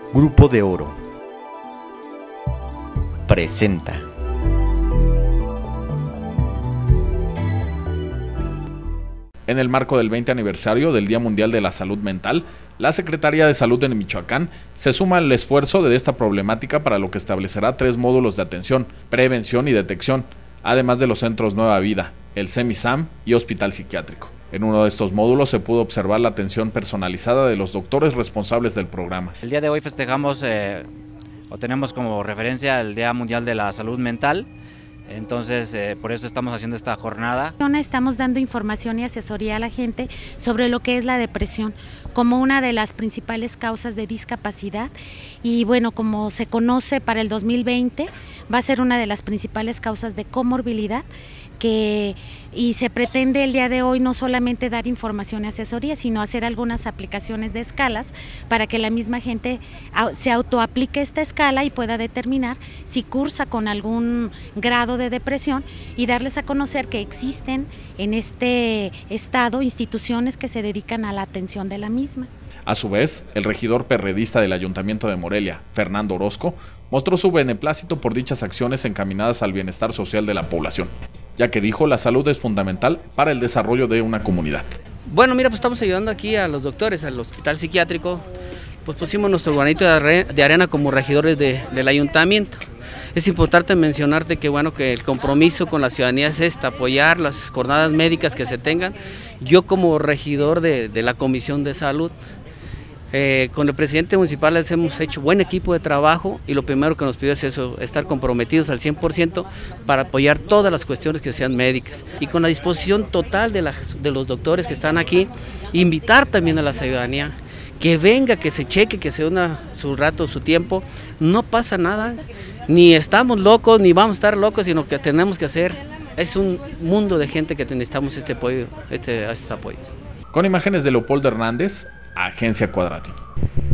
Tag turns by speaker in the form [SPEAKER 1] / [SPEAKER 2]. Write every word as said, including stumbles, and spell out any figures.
[SPEAKER 1] Grupo de Oro presenta.
[SPEAKER 2] En el marco del veinte aniversario del Día Mundial de la Salud Mental, la Secretaría de Salud en Michoacán se suma al esfuerzo de esta problemática, para lo que establecerá tres módulos de atención, prevención y detección, además de los centros Nueva Vida, el SEMISAM y Hospital Psiquiátrico. En uno de estos módulos se pudo observar la atención personalizada de los doctores responsables del programa.
[SPEAKER 3] El día de hoy festejamos eh, o tenemos como referencia el Día Mundial de la Salud Mental. Entonces, eh, por eso estamos haciendo esta jornada.
[SPEAKER 4] Estamos dando información y asesoría a la gente sobre lo que es la depresión como una de las principales causas de discapacidad, y bueno, como se conoce, para el dos mil veinte va a ser una de las principales causas de comorbilidad, que y se pretende el día de hoy no solamente dar información y asesoría, sino hacer algunas aplicaciones de escalas para que la misma gente se autoaplique esta escala y pueda determinar si cursa con algún grado de depresión, y darles a conocer que existen en este estado instituciones que se dedican a la atención de la misma.
[SPEAKER 2] A su vez, el regidor perredista del Ayuntamiento de Morelia, Fernando Orozco, mostró su beneplácito por dichas acciones encaminadas al bienestar social de la población, ya que dijo la salud es fundamental para el desarrollo de una comunidad.
[SPEAKER 5] Bueno, mira, pues estamos ayudando aquí a los doctores, al Hospital Psiquiátrico, pues pusimos nuestro granito de arena como regidores de, del ayuntamiento. Es importante mencionarte que bueno, que el compromiso con la ciudadanía es este, apoyar las jornadas médicas que se tengan. Yo como regidor de, de la Comisión de Salud, Eh, con el presidente municipal les hemos hecho buen equipo de trabajo, y lo primero que nos pidió es eso, estar comprometidos al cien por ciento para apoyar todas las cuestiones que sean médicas, y con la disposición total de, la, de los doctores que están aquí, invitar también a la ciudadanía que venga, que se cheque, que se una su rato, su tiempo. No pasa nada, ni estamos locos, ni vamos a estar locos, sino que tenemos que hacer, es un mundo de gente que necesitamos este apoyo, este, estos apoyos.
[SPEAKER 2] Con imágenes de Leopoldo Hernández, Agencia Cuadrático.